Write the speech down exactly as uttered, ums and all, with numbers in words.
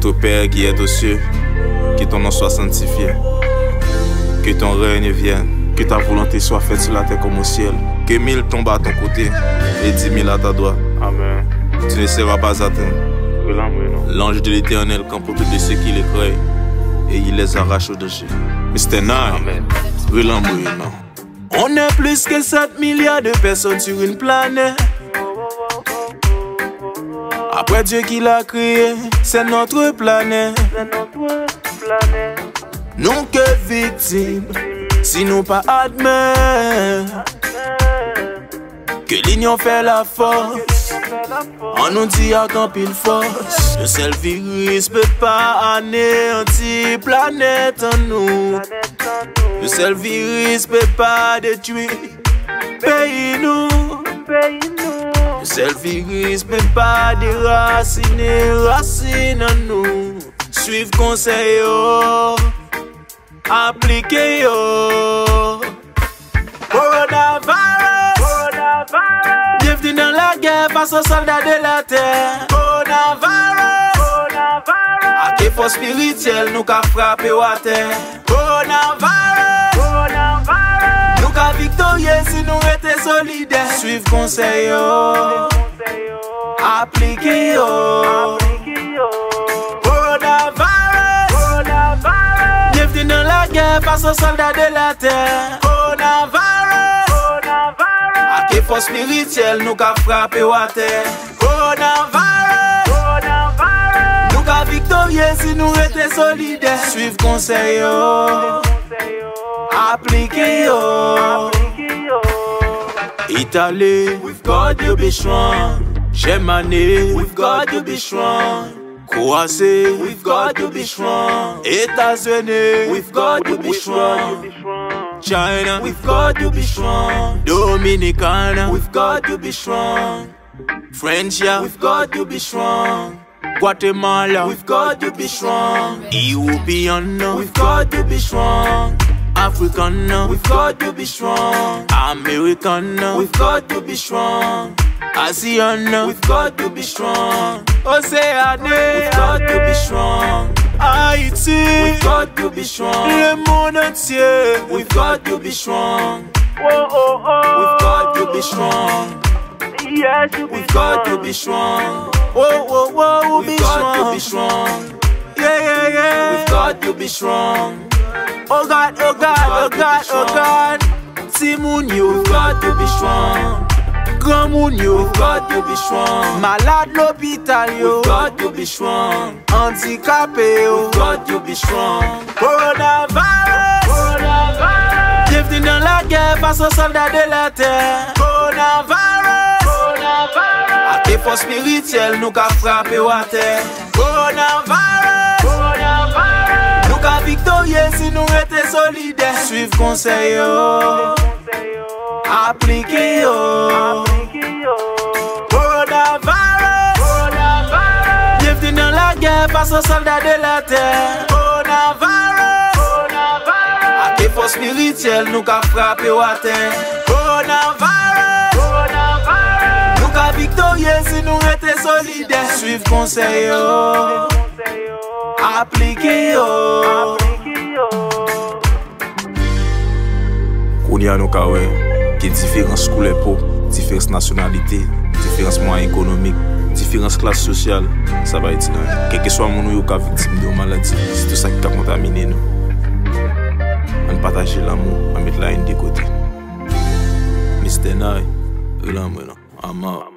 Notre Père qui est aux cieux, que ton nom soit sanctifié, que ton règne vienne, que ta volonté soit faite sur la terre comme au ciel, que mille tombent à ton côté et dix mille à ta droite. Amen. Tu ne seras pas atteint. L'ange de l'Éternel campe autour de ceux qui les croient et il les arrache au danger. mister Nine, non. On est plus que sept milliards de personnes sur une planète. Après Dieu qui l'a créé, c'est notre planète. Nous que victimes, si nous pas admettre que l'union fait la force, on nous dit à tant pile force. Le seul virus peut pas anéantir planète en nous. Le seul virus peut pas détruire pays nous. Le seul virus peut pas déraciner racine en nous. Suivre conseil yo, appliquer yo. Coronavirus, Coronavirus. Bienvenue dans la guerre face aux soldats de la terre. Coronavirus, Coronavirus. A des forces spirituelles nous qu'a frappé à terre. Coronavirus, Coronavirus. Nous qu'a victorieux si nous étions solidaires. Suivre conseil yo, appliquer yo. Coronavirus, Coronavirus. Bienvenue dans la guerre face aux soldats de la terre. Coronavirus, Coronavirus. A des forces spirituelles nous qu'a frappé à terre. Coronavirus, Coronavirus. Nous qu'a victorieux si nous étions solidaires. Suivre conseil yo, appliquer yo. Italie, we've got to be strong. Germany, we've got to be strong. Croatie, we've got to be strong. États-Unis, we've got to be strong. China, we've got to be strong. Dominicana, we've got to be strong. French, yeah, we've got to be strong. Guatemala, we've got to be strong. European, we've got to be strong. African, we've got to be strong. American, we've got to be strong. Asian, we've got to be strong. Oceanic, we've got to be strong. Haiti, we've got to be strong. Le monde entier, we've got to be strong. Oh, oh, oh. We've got to be strong. Yes, we've got to be strong. Oh, oh, oh, we've got to be strong. Yeah, yeah, yeah. We've got to be strong. Oh God, oh God, oh God, oh God. Timoun yo, we've got to be strong. Grand moun yo, we've got to be strong. Malade l'hôpital yo, we've got to be strong. Handicapé yo, we've got to be strong. Coronavirus, Coronavirus. Bienvenue dans la guerre face aux soldats de la terre. Coronavirus, Coronavirus. A des forces spirituelles nous qu'a frappé à terre. Coronavirus, Coronavirus. Nous qu'a victorieux si nous étions solidaires. Suivre conseil yo, appliquer yo. Coronavirus, Coronavirus. Bienvenue dans la guerre face aux soldats de la terre. Coronavirus, Coronavirus. A des forces spirituelles nous qu'a frappé à terre. Coronavirus, Coronavirus. Nous qu'a victorieux si nous étions solidaires. Suivre conseil yo, appliquer yo. Kounia nou ka wè, ki différence couleur peau, différence nationalité, différence moyen économique, différence classe sociale, ça va être là. Quel que soit mon ou ka victime de maladie, c'est tout ça qui a contaminé nous. On partage l'amour, on met la haine de côté. mister Nine, l'amour, amour.